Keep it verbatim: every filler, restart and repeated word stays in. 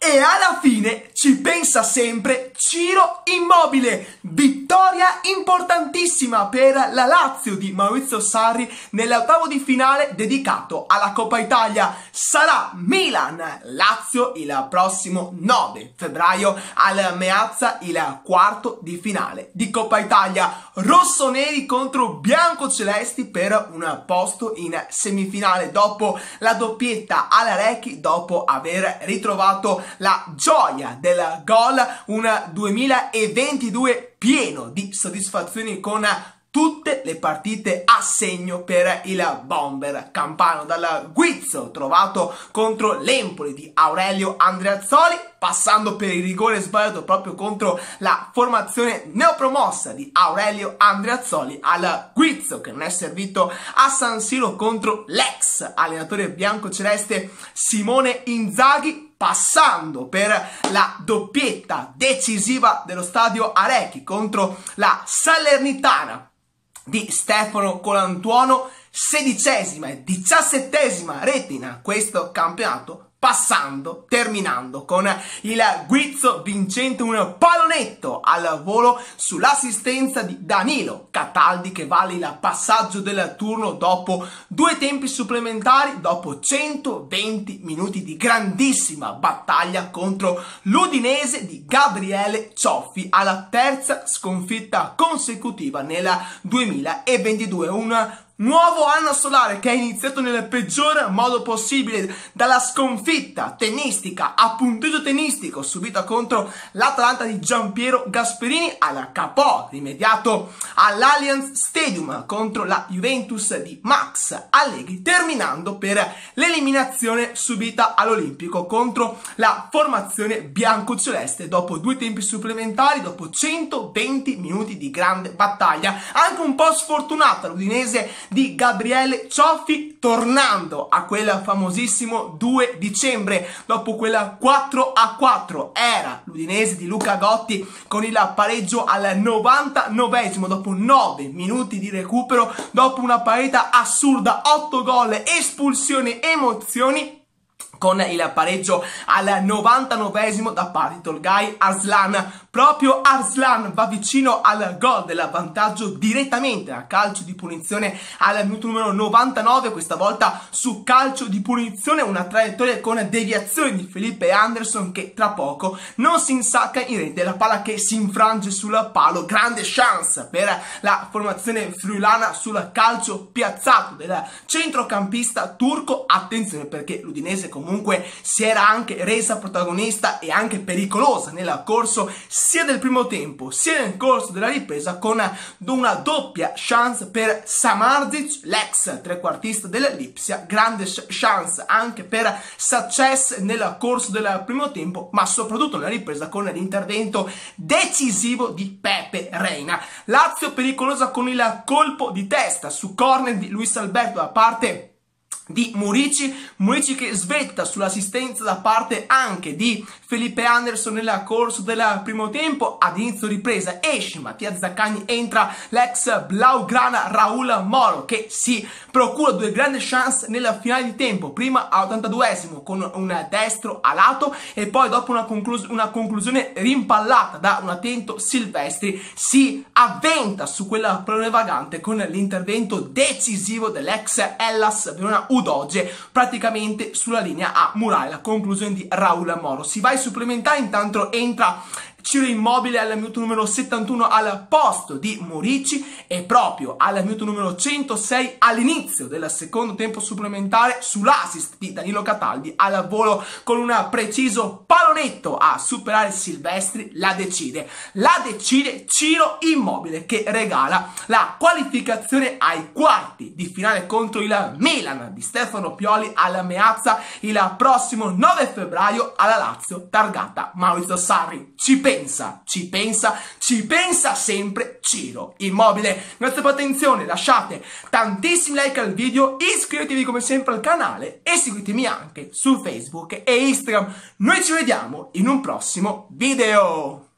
E alla fine ci pensa sempre Ciro Immobile. Vittoria importantissima per la Lazio di Maurizio Sarri nell'ottavo di finale dedicato alla Coppa Italia. Sarà Milan-Lazio il prossimo nove febbraio al Meazza, il quarto di finale di Coppa Italia. Rossoneri contro biancocelesti per un posto in semifinale dopo la doppietta all'Arechi, dopo aver ritrovato la gioia del gol, un duemilaventidue pieno di soddisfazioni con tutte le partite a segno per il bomber campano, dal guizzo trovato contro l'Empoli di Aurelio Andreazzoli, passando per il rigore sbagliato proprio contro la formazione neopromossa di Aurelio Andreazzoli, al guizzo che non è servito a San Siro contro l'ex allenatore biancoceleste Simone Inzaghi, passando per la doppietta decisiva dello stadio Arechi contro la Salernitana di Stefano Colantuono, sedicesima e diciassettesima rete in questo campionato, passando, terminando con il guizzo vincente, un pallonetto al volo sull'assistenza di Danilo Cataldi che vale il passaggio del turno dopo due tempi supplementari, dopo centoventi minuti di grandissima battaglia contro l'Udinese di Gabriele Cioffi, alla terza sconfitta consecutiva nel duemilaventidue. Un nuovo anno solare che è iniziato nel peggior modo possibile, dalla sconfitta tennistica a punteggio tennistico subita contro l'Atalanta di Giampiero Gasperini, al K O rimediato all'Allianz Stadium contro la Juventus di Max Allegri, terminando per l'eliminazione subita all'Olimpico contro la formazione biancoceleste dopo due tempi supplementari, dopo centoventi minuti di grande battaglia, anche un po' sfortunata l'Udinese di Gabriele Cioffi, tornando a quel famosissimo due dicembre dopo quella quattro a quattro. Era l'Udinese di Luca Gotti con il pareggio al novantanovesimo dopo nove minuti di recupero, dopo una partita assurda, otto gol, espulsioni, emozioni, con il pareggio al novantanovesimo da parte di Tolgai Arslan. Proprio Arslan va vicino al gol del vantaggio direttamente a calcio di punizione al minuto numero novantanove, questa volta su calcio di punizione, una traiettoria con deviazione di Felipe Anderson che tra poco non si insacca in rete, la palla che si infrange sul palo. Grande chance per la formazione friulana sul calcio piazzato del centrocampista turco. Attenzione, perché l'Udinese comunque comunque si era anche resa protagonista e anche pericolosa nel corso sia del primo tempo sia nel corso della ripresa, con una doppia chance per Samardzic, l'ex trequartista del Lipsia, grande chance anche per Success nel corso del primo tempo, ma soprattutto nella ripresa con l'intervento decisivo di Pepe Reina. Lazio pericolosa con il colpo di testa su corner di Luis Alberto da parte di Murici, Murici che svetta sull'assistenza da parte anche di Felipe Anderson nel corso del primo tempo. Ad inizio ripresa esce Mattia Zaccagni, entra l'ex blaugrana Raul Moro che si procura due grandi chance nella finale di tempo, prima all'ottantaduesimo con un destro a lato e poi dopo una, conclus una conclusione rimpallata da un attento Silvestri si avventa su quella pallone vagante con l'intervento decisivo dell'ex Hellas Verona Udogie praticamente sulla linea a murare, la conclusione di Raul Moro. Si va ai supplementari, intanto entra Ciro Immobile al minuto numero settantuno al posto di Murici e proprio al minuto numero centosei all'inizio del secondo tempo supplementare sull'assist di Danilo Cataldi al volo con un preciso pallonetto a superare Silvestri la decide. La decide Ciro Immobile che regala la qualificazione ai quarti di finale contro il Milan di Stefano Pioli al Meazza il prossimo nove febbraio alla Lazio targata Maurizio Sarri. Ci pensa pensa, ci pensa, ci pensa sempre Ciro Immobile. Grazie per l'attenzione, lasciate tantissimi like al video, iscrivetevi come sempre al canale e seguitemi anche su Facebook e Instagram. Noi ci vediamo in un prossimo video.